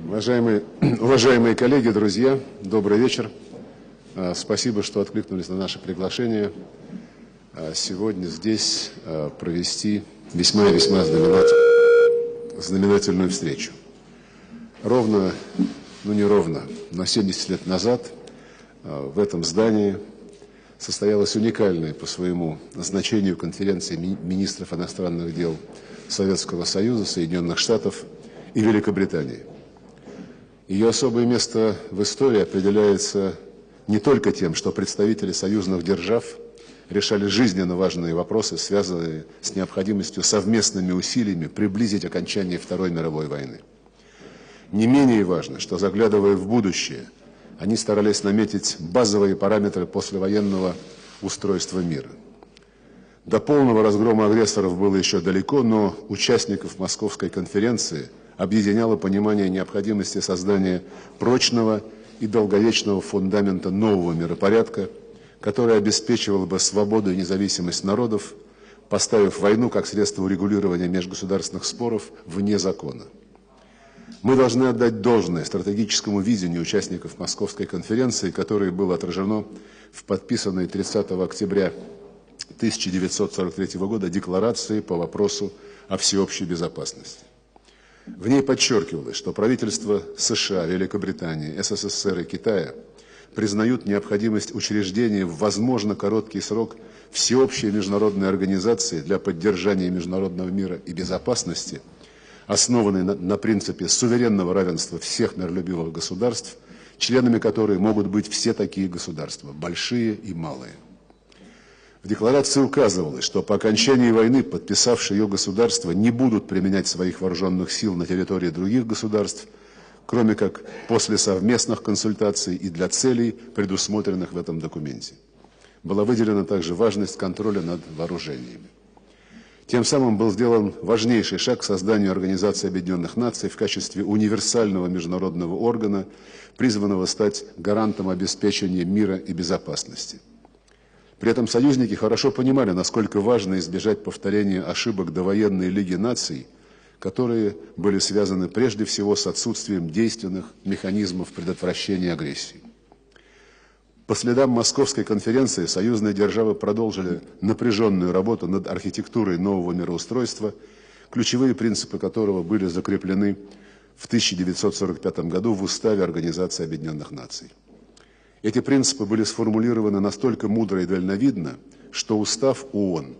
Уважаемые коллеги, друзья, добрый вечер. Спасибо, что откликнулись на наше приглашение сегодня здесь провести весьма и весьма знаменательную встречу. Ровно, ну не ровно, но 70 лет назад в этом здании состоялась уникальная по своему значению конференция министров иностранных дел Советского Союза, Соединенных Штатов и Великобритании. Ее особое место в истории определяется не только тем, что представители союзных держав решали жизненно важные вопросы, связанные с необходимостью совместными усилиями приблизить окончание Второй мировой войны. Не менее важно, что, заглядывая в будущее, они старались наметить базовые параметры послевоенного устройства мира. До полного разгрома агрессоров было еще далеко, но участников Московской конференции объединяло понимание необходимости создания прочного и долговечного фундамента нового миропорядка, который обеспечивал бы свободу и независимость народов, поставив войну как средство урегулирования межгосударственных споров вне закона. Мы должны отдать должное стратегическому видению участников Московской конференции, которое было отражено в подписанной 30 октября 1943 года декларации по вопросу о всеобщей безопасности. В ней подчеркивалось, что правительства США, Великобритании, СССР и Китая признают необходимость учреждения в возможно короткий срок всеобщей международной организации для поддержания международного мира и безопасности, основанной на принципе суверенного равенства всех миролюбивых государств, членами которой могут быть все такие государства, большие и малые. В декларации указывалось, что по окончании войны подписавшие ее государства не будут применять своих вооруженных сил на территории других государств, кроме как после совместных консультаций и для целей, предусмотренных в этом документе. Была выделена также важность контроля над вооружениями. Тем самым был сделан важнейший шаг к созданию Организации Объединенных Наций в качестве универсального международного органа, призванного стать гарантом обеспечения мира и безопасности. При этом союзники хорошо понимали, насколько важно избежать повторения ошибок довоенной Лиги наций, которые были связаны прежде всего с отсутствием действенных механизмов предотвращения агрессии. По следам Московской конференции союзные державы продолжили напряженную работу над архитектурой нового мироустройства, ключевые принципы которого были закреплены в 1945 году в Уставе Организации Объединенных Наций. Эти принципы были сформулированы настолько мудро и дальновидно, что Устав ООН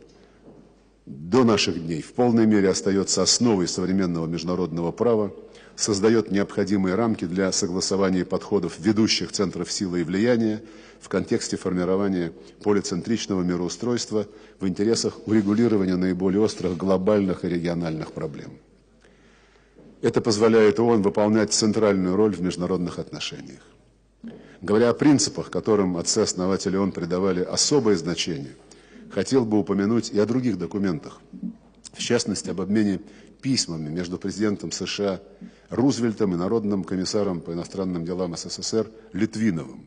до наших дней в полной мере остается основой современного международного права, создает необходимые рамки для согласования подходов ведущих центров силы и влияния в контексте формирования полицентричного мироустройства в интересах урегулирования наиболее острых глобальных и региональных проблем. Это позволяет ООН выполнять центральную роль в международных отношениях. Говоря о принципах, которым отцы-основатели ООН придавали особое значение, хотел бы упомянуть и о других документах, в частности, об обмене письмами между президентом США Рузвельтом и народным комиссаром по иностранным делам СССР Литвиновым.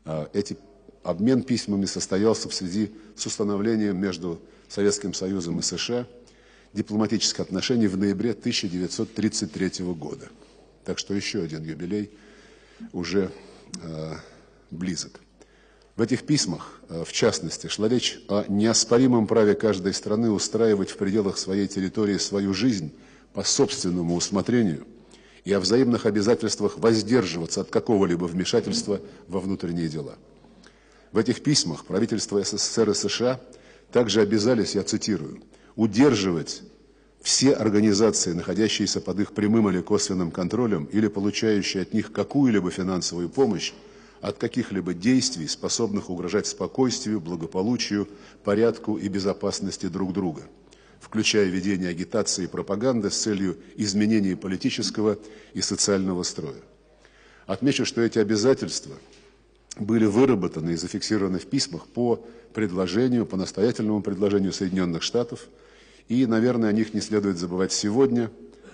Обмен письмами состоялся в связи с установлением между Советским Союзом и США дипломатических отношений в ноябре 1933 года. Так что еще один юбилей уже близок. В этих письмах, в частности, шла речь о неоспоримом праве каждой страны устраивать в пределах своей территории свою жизнь по собственному усмотрению и о взаимных обязательствах воздерживаться от какого-либо вмешательства во внутренние дела. В этих письмах правительства СССР и США также обязались, я цитирую, удерживать все организации, находящиеся под их прямым или косвенным контролем или получающие от них какую-либо финансовую помощь, от каких-либо действий, способных угрожать спокойствию, благополучию, порядку и безопасности друг друга, включая ведение агитации и пропаганды с целью изменения политического и социального строя. Отмечу, что эти обязательства были выработаны и зафиксированы в письмах по настоятельному предложению Соединенных Штатов, и, наверное, о них не следует забывать сегодня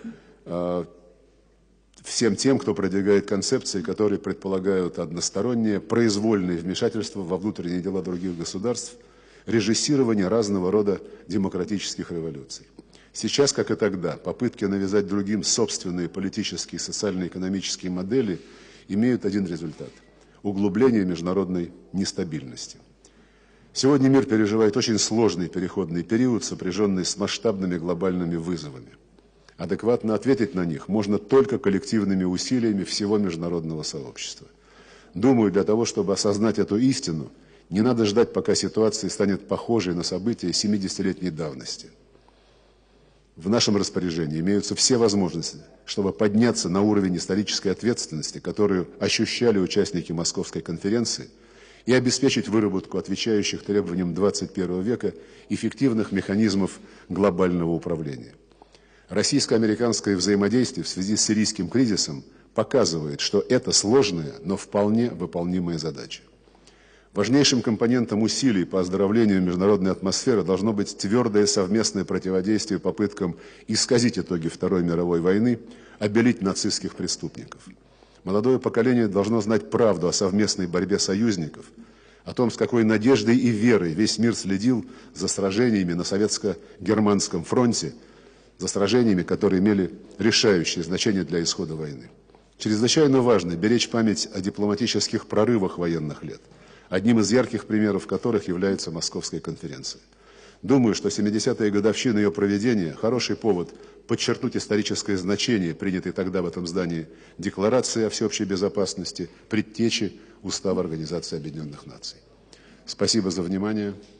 всем тем, кто продвигает концепции, которые предполагают одностороннее, произвольное вмешательство во внутренние дела других государств, режиссирование разного рода демократических революций. Сейчас, как и тогда, попытки навязать другим собственные политические и социально-экономические модели имеют один результат – углубление международной нестабильности. Сегодня мир переживает очень сложный переходный период, сопряженный с масштабными глобальными вызовами. Адекватно ответить на них можно только коллективными усилиями всего международного сообщества. Думаю, для того, чтобы осознать эту истину, не надо ждать, пока ситуация станет похожей на события 70-летней давности. В нашем распоряжении имеются все возможности, чтобы подняться на уровень исторической ответственности, которую ощущали участники Московской конференции, и обеспечить выработку отвечающих требованиям 21 века эффективных механизмов глобального управления. Российско-американское взаимодействие в связи с сирийским кризисом показывает, что это сложная, но вполне выполнимая задача. Важнейшим компонентом усилий по оздоровлению международной атмосферы должно быть твердое совместное противодействие попыткам исказить итоги Второй мировой войны, обелить нацистских преступников. Молодое поколение должно знать правду о совместной борьбе союзников, о том, с какой надеждой и верой весь мир следил за сражениями на советско-германском фронте, за сражениями, которые имели решающее значение для исхода войны. Чрезвычайно важно беречь память о дипломатических прорывах военных лет, одним из ярких примеров которых является Московская конференция. Думаю, что 70-я годовщина ее проведения – хороший повод подчеркнуть историческое значение принятой тогда в этом здании Декларации о всеобщей безопасности, предтечи Устава Организации Объединенных Наций. Спасибо за внимание.